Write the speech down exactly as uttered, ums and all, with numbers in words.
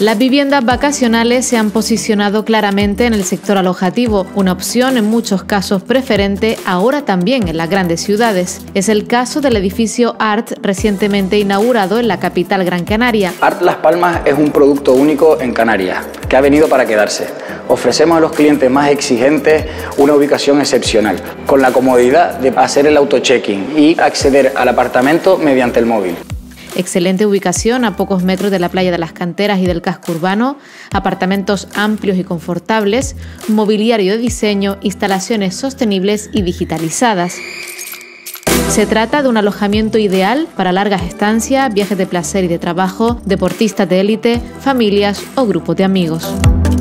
Las viviendas vacacionales se han posicionado claramente en el sector alojativo, una opción en muchos casos preferente ahora también en las grandes ciudades. Es el caso del edificio Art recientemente inaugurado en la capital Gran Canaria. Art Las Palmas es un producto único en Canarias, que ha venido para quedarse. Ofrecemos a los clientes más exigentes una ubicación excepcional, con la comodidad de hacer el auto-check-in y acceder al apartamento mediante el móvil. Excelente ubicación a pocos metros de la playa de las Canteras y del casco urbano, apartamentos amplios y confortables, mobiliario de diseño, instalaciones sostenibles y digitalizadas. Se trata de un alojamiento ideal para largas estancias, viajes de placer y de trabajo, deportistas de élite, familias o grupos de amigos.